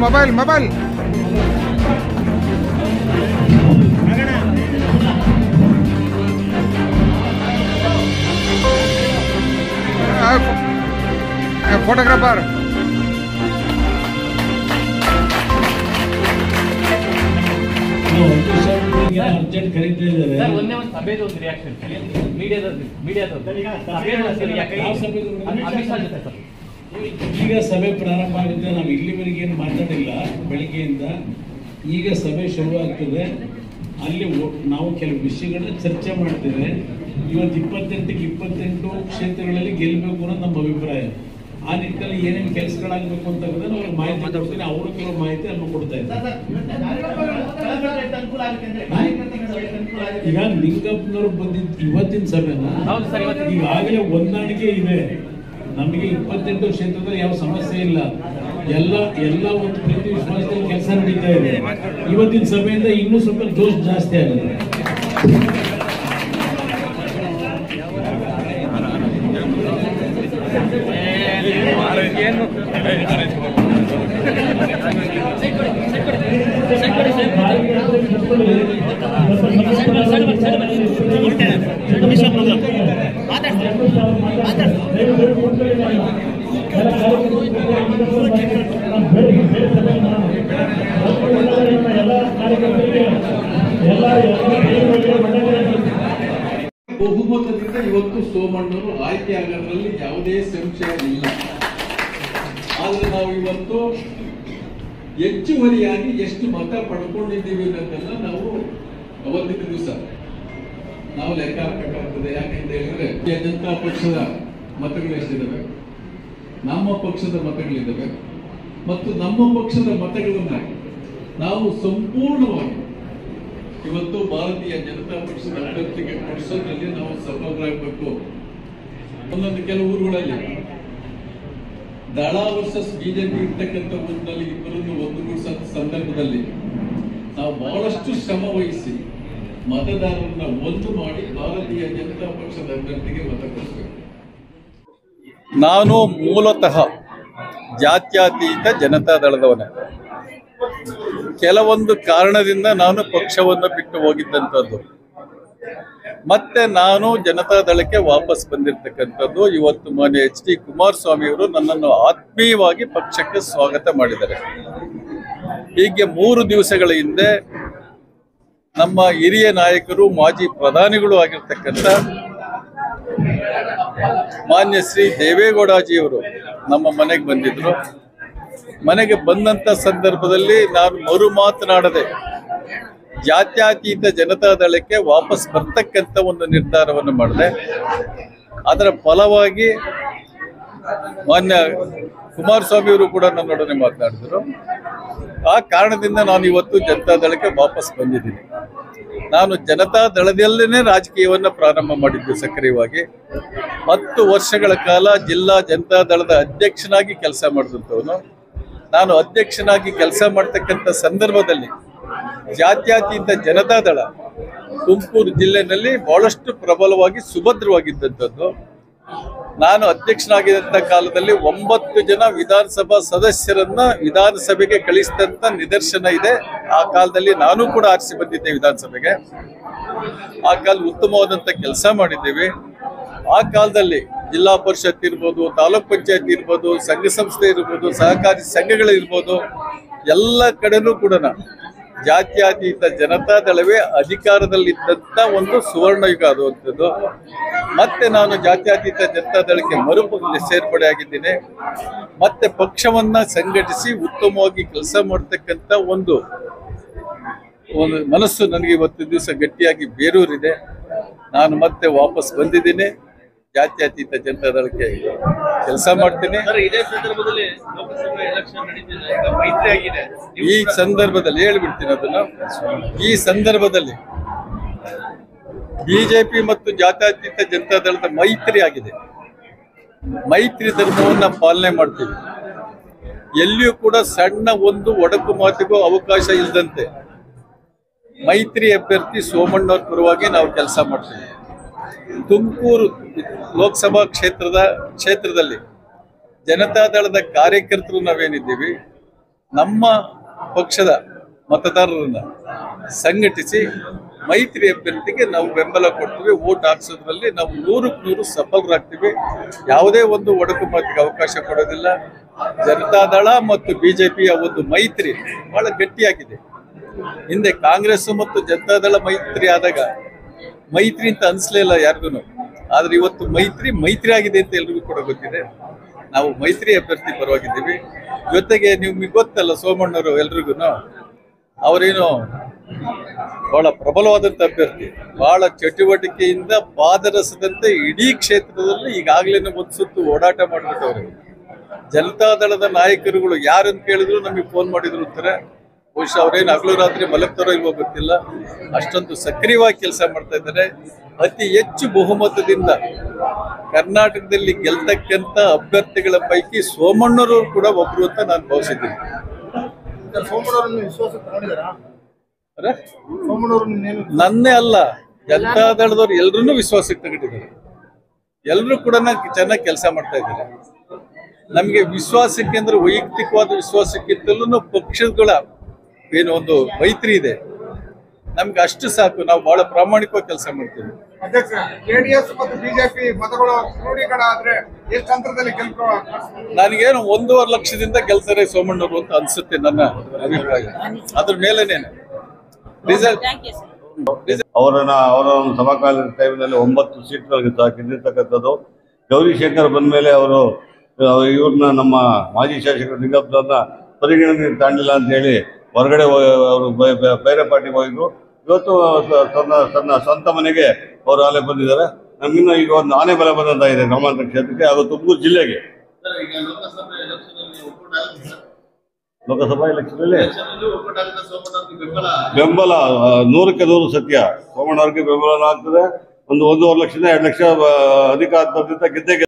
Mobile mobile photographer urgent ಕರೀತಾ ಇದ್ದಾರೆ. ಒಂದೇ ಒಂದು ಸಭೆದು ಒಂದು ರಿಯಾಕ್ಷನ್ ಈಗ ಸಭೆ ಪ್ರಾರಂಭ ಆಗುತ್ತೆ. ನಾವು ಇಲ್ಲಿವರೆಗೆ ಏನು ಮಾತಾಡಿಲ್ಲ ಬೆಳಿಗ್ಗೆಯಿಂದ. ಈಗ ಸಭೆ ಶುರುವಾಗ್ತದೆ. ಅಲ್ಲಿ ನಾವು ಕೆಲವು ವಿಷಯಗಳನ್ನ ಚರ್ಚೆ ಮಾಡ್ತೇವೆ. ಇವತ್ತು 28ಕ್ಕೆ 28 ಕ್ಷೇತ್ರಗಳಲ್ಲಿ ಗೆಲ್ಲಬೇಕು ಅನ್ನೋದು ನಮ್ಮ ಅಭಿಪ್ರಾಯ. ಆ ನಿಟ್ಟಿನಲ್ಲಿ ಏನೇನು ಕೆಲಸಗಳಾಗಬೇಕು ಅಂತ ಅವ್ರಿಗೆ ಮಾಹಿತಿ ಕೊಡ್ತೀನಿ. ಅವರು ಕೆಲವು ಮಾಹಿತಿ ಅನ್ನು ಕೊಡ್ತಾ ಇದ್ದಾರೆ. ಈಗ ಲಿಂಗಪ್ಪನವರು ಬಂದಿದ್ದು ಇವತ್ತಿನ ಸಭೆನ ಈಗಾಗಲೇ ಹೊಂದಾಣಿಕೆ ಇದೆ. ನಮಗೆ 28 ಕ್ಷೇತ್ರದಲ್ಲಿ ಯಾವ ಸಮಸ್ಯೆ ಇಲ್ಲ. ಎಲ್ಲ ಒಂದು ಪ್ರೀತಿ ವಿಶ್ವಾಸದಲ್ಲಿ ಕೆಲಸ ನಡೀತಾ ಇದೆ. ಇವತ್ತಿನ ಸಭೆಯಿಂದ ಇನ್ನೂ ಸ್ವಲ್ಪ ಜೋಶ್ ಜಾಸ್ತಿ ಆಗಿದೆ. ಬಹುಮತದಿಂದ ಇವತ್ತು ಸೋಮಣ್ಣವರು ಆಯ್ಕೆ ಆಗೋದ್ರಲ್ಲಿ ಯಾವುದೇ ಸಂಶಯ ಇಲ್ಲ. ಆದ್ರೆ ನಾವು ಇವತ್ತು ಹೆಚ್ಚುವರಿಯಾಗಿ ಎಷ್ಟು ಮತ ಪಡ್ಕೊಂಡಿದ್ದೀವಿ ಅನ್ನೋದನ್ನ ನಾವು ಅವತ್ತಿನ ದಿವಸ ನಾವು ಲೆಕ್ಕ ಹಾಕಬೇಕಾಗ್ತದೆ. ಯಾಕಂತ ಹೇಳಿದ್ರೆ ಜನತಾ ಪಕ್ಷದ ಮತಗಳು ಎಷ್ಟಿದ್ದಾವೆ, ನಮ್ಮ ಪಕ್ಷದ ಮತಗಳಿದ್ದಾವೆ ಮತ್ತು ನಮ್ಮ ಪಕ್ಷದ ಮತಗಳನ್ನ ನಾವು ಸಂಪೂರ್ಣವಾಗಿ ಇವತ್ತು ಭಾರತೀಯ ಜನತಾ ಪಕ್ಷದ ಅಭ್ಯರ್ಥಿಗೆ ಕೊಡಿಸೋದ್ರಲ್ಲಿ ನಾವು ಸಫಲರಾಗಬೇಕು. ಒಂದೊಂದು ಕೆಲವು ಊರುಗಳಲ್ಲಿ ದಳ ವರ್ಸಸ್ ಬಿಜೆಪಿ ಇರ್ತಕ್ಕಂಥ ಊರಿನಲ್ಲಿ ಇಬ್ಬರನ್ನು ಒಂದುಗೂಡಿಸೋ ಸಂದರ್ಭದಲ್ಲಿ ನಾವು ಬಹಳಷ್ಟು ಶ್ರಮ ವಹಿಸಿ ಮತದಾರರನ್ನ ಒಂದು ಮಾಡಿ ಭಾರತೀಯ ಜನತಾ ಪಕ್ಷದ ಅಭ್ಯರ್ಥಿಗೆ ಮತ ಕೊಡಿಸಬೇಕು. ನಾನು ಮೂಲತಃ ಜಾತ್ಯತೀತ ಜನತಾ ದಳದವನೇ. ಕೆಲವೊಂದು ಕಾರಣದಿಂದ ನಾನು ಪಕ್ಷವನ್ನು ಬಿಟ್ಟು ಹೋಗಿದ್ದಂಥದ್ದು. ಮತ್ತೆ ನಾನು ಜನತಾ ದಳಕ್ಕೆ ವಾಪಸ್ ಬಂದಿರತಕ್ಕಂಥದ್ದು. ಇವತ್ತು ಮಾನ್ಯ HD ಕುಮಾರಸ್ವಾಮಿ ಅವರು ನನ್ನನ್ನು ಆತ್ಮೀಯವಾಗಿ ಪಕ್ಷಕ್ಕೆ ಸ್ವಾಗತ ಮಾಡಿದ್ದಾರೆ. ಹೀಗೆ 3 ದಿವಸಗಳ ಹಿಂದೆ ನಮ್ಮ ಹಿರಿಯ ನಾಯಕರು ಮಾಜಿ ಪ್ರಧಾನಿಗಳು ಆಗಿರ್ತಕ್ಕಂಥ ಮಾನ್ಯ ಶ್ರೀ ದೇವೇಗೌಡಜಿಯವರು ನಮ್ಮ ಮನೆಗೆ ಬಂದಿದ್ರು. ಮನೆಗೆ ಬಂದಂತ ಸಂದರ್ಭದಲ್ಲಿ ನಾನು ಮರು ಮಾತನಾಡದೆ ಜಾತ್ಯತೀತ ಜನತಾ ದಳಕ್ಕೆ ವಾಪಸ್ ಬರ್ತಕ್ಕಂಥ ಒಂದು ನಿರ್ಧಾರವನ್ನು ಮಾಡಿದೆ. ಅದರ ಫಲವಾಗಿ ಮಾನ್ಯ ಕುಮಾರಸ್ವಾಮಿ ಅವರು ಕೂಡ ನನ್ನೊಡನೆ ಮಾತನಾಡಿದರು. ಆ ಕಾರಣದಿಂದ ನಾನು ಇವತ್ತು ಜನತಾ ದಳಕ್ಕೆ ವಾಪಸ್ ಬಂದಿದ್ದೀನಿ. ನಾನು ಜನತಾ ದಳದಲ್ಲೇನೆ ರಾಜಕೀಯವನ್ನು ಪ್ರಾರಂಭ ಮಾಡಿದ್ದು ಸಕ್ರಿಯವಾಗಿ. 10 ವರ್ಷಗಳ ಕಾಲ ಜಿಲ್ಲಾ ಜನತಾ ದಳದ ಅಧ್ಯಕ್ಷನಾಗಿ ಕೆಲಸ ಮಾಡಿದಂಥವನು. ನಾನು ಅಧ್ಯಕ್ಷನಾಗಿ ಕೆಲಸ ಮಾಡ್ತಕ್ಕಂಥ ಸಂದರ್ಭದಲ್ಲಿ ಜಾತ್ಯತೀತ ಜನತಾ ದಳ ತುಮಕೂರು ಜಿಲ್ಲೆಯಲ್ಲಿ ಬಹಳಷ್ಟು ಪ್ರಬಲವಾಗಿ ಸುಭದ್ರವಾಗಿದ್ದಂಥದ್ದು. ನಾನು ಅಧ್ಯಕ್ಷನಾಗಿದ್ದಂಥ ಕಾಲದಲ್ಲಿ 9 ಜನ ವಿಧಾನಸಭಾ ಸದಸ್ಯರನ್ನ ವಿಧಾನಸಭೆಗೆ ಕಳಿಸಿದಂಥ ನಿದರ್ಶನ ಇದೆ. ಆ ಕಾಲದಲ್ಲಿ ನಾನು ಕೂಡ ಆರಿಸಿ ಬಂದಿದ್ದೆ ವಿಧಾನಸಭೆಗೆ. ಆ ಕಾಲ ಉತ್ತಮವಾದಂಥ ಕೆಲಸ ಮಾಡಿದ್ದೇವೆ. ಆ ಕಾಲದಲ್ಲಿ ಜಿಲ್ಲಾ ಪರಿಷತ್ ಇರ್ಬೋದು, ತಾಲೂಕ್ ಪಂಚಾಯತ್ ಇರ್ಬೋದು, ಸಂಘ ಸಂಸ್ಥೆ ಇರ್ಬೋದು, ಸಹಕಾರಿ ಸಂಘಗಳಿರ್ಬೋದು, ಎಲ್ಲ ಕಡೆನೂ ಕೂಡ ಜಾತ್ಯತೀತ ಜನತಾ ದಳವೇ ಅಧಿಕಾರದಲ್ಲಿದ್ದಂಥ ಒಂದು ಸುವರ್ಣ ಯುಗ ಅದು. ಮತ್ತೆ ನಾನು ಜಾತ್ಯತೀತ ಜನತಾ ದಳಕ್ಕೆ ಸೇರ್ಪಡೆ ಆಗಿದ್ದೀನಿ. ಮತ್ತೆ ಪಕ್ಷವನ್ನ ಸಂಘಟಿಸಿ ಉತ್ತಮವಾಗಿ ಕೆಲಸ ಮಾಡತಕ್ಕಂಥ ಒಂದು ಮನಸ್ಸು ನನಗೆ ಇವತ್ತು ದಿವಸ ಗಟ್ಟಿಯಾಗಿ ಬೇರೂರಿದೆ. ನಾನು ಮತ್ತೆ ವಾಪಸ್ ಬಂದಿದ್ದೀನಿ. ಜಾತ್ಯತೀತ ಜನತಾ ದಳಕ್ಕೆ ಕೆಲಸ ಮಾಡ್ತೀನಿ. ಈ ಸಂದರ್ಭದಲ್ಲಿ ಹೇಳ್ಬಿಡ್ತೀನಿ ಅದನ್ನ. ಈ ಸಂದರ್ಭದಲ್ಲಿ ಬಿಜೆಪಿ ಮತ್ತು ಜಾತ್ಯತೀತ ಜನತಾ ದಳದ ಮೈತ್ರಿ ಆಗಿದೆ. ಮೈತ್ರಿ ಧರ್ಮವನ್ನ ಪಾಲನೆ ಮಾಡ್ತೀವಿ. ಎಲ್ಲಿಯೂ ಕೂಡ ಸಣ್ಣ ಒಂದು ಒಡಕು ಮಾತಿಗೂ ಅವಕಾಶ ಇಲ್ಲದಂತೆ ಮೈತ್ರಿ ಅಭ್ಯರ್ಥಿ ಸೋಮಣ್ಣವ್ರ ಪರವಾಗಿ ನಾವು ಕೆಲಸ ಮಾಡ್ತೀವಿ. ತುಮಕೂರು ಲೋಕಸಭಾ ಕ್ಷೇತ್ರದಲ್ಲಿ ಜನತಾ ದಳದ ಕಾರ್ಯಕರ್ತರು ನಾವೇನಿದ್ದೀವಿ ನಮ್ಮ ಪಕ್ಷದ ಮತದಾರರನ್ನ ಸಂಘಟಿಸಿ ಮೈತ್ರಿ ಅಭ್ಯರ್ಥಿಗೆ ನಾವು ಬೆಂಬಲ ಕೊಡ್ತೀವಿ. ವೋಟ್ ಹಾಕ್ಸೋದ್ರಲ್ಲಿ ನಾವು 100% ಸಫಲರಾಗ್ತೀವಿ. ಯಾವುದೇ ಒಂದು ಒಡಕು ಮಾತಿಗೆ ಅವಕಾಶ ಕೊಡೋದಿಲ್ಲ. ಜನತಾದಳ ಮತ್ತು ಬಿಜೆಪಿಯ ಒಂದು ಮೈತ್ರಿ ಬಹಳ ಗಟ್ಟಿಯಾಗಿದೆ. ಹಿಂದೆ ಕಾಂಗ್ರೆಸ್ ಮತ್ತು ಜನತಾದಳ ಮೈತ್ರಿ ಆದಾಗ ಮೈತ್ರಿ ಅಂತ ಅನ್ಸ್ಲೇ ಇಲ್ಲ ಯಾರಿಗೂ. ಆದ್ರೆ ಇವತ್ತು ಮೈತ್ರಿ ಆಗಿದೆ ಅಂತ ಎಲ್ರಿಗೂ ಕೂಡ ಗೊತ್ತಿದೆ. ನಾವು ಮೈತ್ರಿ ಅಭ್ಯರ್ಥಿ ಪರವಾಗಿದ್ದೀವಿ. ಜೊತೆಗೆ ನಿಮ್ಗೆ ಗೊತ್ತಲ್ಲ, ಸೋಮಣ್ಣವರು ಎಲ್ರಿಗೂ ಅವರೇನು ಬಹಳ ಪ್ರಬಲವಾದಂತ ಅಭ್ಯರ್ಥಿ, ಬಹಳ ಚಟುವಟಿಕೆಯಿಂದ ಪಾದರಸದಂತೆ ಇಡೀ ಕ್ಷೇತ್ರದಲ್ಲಿ ಈಗಾಗಲೇ ಒಂದು ಸುತ್ತು ಓಡಾಟ ಮಾಡ್ಬಿಟ್ಟವ್ರೆ. ಜನತಾದಳದ ನಾಯಕರುಗಳು ಯಾರನ್ನು ಕೇಳಿದ್ರು ನಮಗೆ ಫೋನ್ ಮಾಡಿದ್ರು ಅಂತಾರೆ. ಬಹುಶಃ ಅವ್ರೇನು ಹಗಲು ರಾತ್ರಿ ಮಲಗ್ತಾರೋ ಇಲ್ವೋ ಗೊತ್ತಿಲ್ಲ, ಅಷ್ಟೊಂದು ಸಕ್ರಿಯವಾಗಿ ಕೆಲಸ ಮಾಡ್ತಾ ಇದ್ದಾರೆ. ಅತಿ ಹೆಚ್ಚು ಬಹುಮತದಿಂದ ಕರ್ನಾಟಕದಲ್ಲಿ ಗೆಲ್ತಕ್ಕಂಥ ಅಭ್ಯರ್ಥಿಗಳ ಪೈಕಿ ಸೋಮಣ್ಣರು ಕೂಡ ಒಬ್ರು ಅಂತ ನಾನು ಭಾವಿಸಿದ್ದೀನಿ. ನನ್ನೇ ಅಲ್ಲ, ಜನತಾದಳದವ್ರು ಎಲ್ರೂ ವಿಶ್ವಾಸಕ್ಕೆ ತಗೊಂಡಿದ್ದಾರೆ. ಎಲ್ಲರೂ ಕೂಡ ಚೆನ್ನಾಗಿ ಕೆಲಸ ಮಾಡ್ತಾ ಇದ್ದಾರೆ. ನಮಗೆ ವಿಶ್ವಾಸಕ್ಕೆ ಅಂದ್ರೆ ವೈಯಕ್ತಿಕವಾದ ವಿಶ್ವಾಸಕ್ಕಿಂತಲೂ ಪಕ್ಷಗಳ ಏನು ಒಂದು ಮೈತ್ರಿ ಇದೆ, ನಮ್ಗೆ ಅಷ್ಟು ಸಾಕು. ನಾವು ಬಹಳ ಪ್ರಾಮಾಣಿಕವಾಗಿ ಕೆಲಸ ಮಾಡ್ತೀವಿ. ಜೆಡಿಎಸ್ ಮತ್ತು ಬಿಜೆಪಿ ಮತಗಳು ಕ್ರೋಢೀಕರಣ ಎಷ್ಟು ಹಂತದಲ್ಲಿ ನನಗೇನು 1.5 ಲಕ್ಷದಿಂದ ಗೆಲ್ತಾರೆ ಸೋಮಣ್ಣವರು ಅಂತ ಅನ್ಸುತ್ತೆ, ನನ್ನ ಅಭಿಪ್ರಾಯ. ಅದ್ರ ಮೇಲೇನೇನು ರಿಸಲ್ಟ್ ಅವರ ಸಮಕಾಲೀನ ಟೈಮ್ನಲ್ಲಿ 9 ಸೀಟ್ಗಳಿಗೆ ಗೆದ್ದಿರ್ತಕ್ಕಂಥದ್ದು. ಗೌರಿಶಂಕರ್ ಬಂದ ಮೇಲೆ ಅವರು ಇವ್ರನ್ನ ನಮ್ಮ ಮಾಜಿ ಶಾಸಕರು ನಿಂಗಪ್ಪನವ್ರನ್ನ ಪರಿಗಣನೆ ತಾಂಡಿಲ್ಲ ಅಂತ ಹೇಳಿ ಹೊರಗಡೆ ಅವರು ಬೇರೆ ಪಾರ್ಟಿಗೆ ಹೋಗಿದ್ರು. ಇವತ್ತು ತನ್ನ ಸ್ವಂತ ಮನೆಗೆ ಅವರು ಆಲೆ ಬಂದಿದ್ದಾರೆ. ನಮಗಿನ್ನ ಈಗ ಒಂದು ಆನೆ ಬಲ ಬಂದಂತಾಗಿದೆ ಗ್ರಾಮಾಂತರ ಕ್ಷೇತ್ರಕ್ಕೆ, ಹಾಗೂ ತುಮಕೂರು ಜಿಲ್ಲೆಗೆ. ಲೋಕಸಭಾ ಎಲೆಕ್ಷನ್ ಬೆಂಬಲ 100ಕ್ಕೆ 100 ಸತ್ಯ. ಸೋಮಣ್ಣವ್ರಿಗೆ ಬೆಂಬಲ ಆಗ್ತದೆ. ಒಂದು 1.5 ಲಕ್ಷದಿಂದ 2 ಲಕ್ಷ ಅಧಿಕ ಅಂತರದಿಂದ ಗೆದ್ದೆ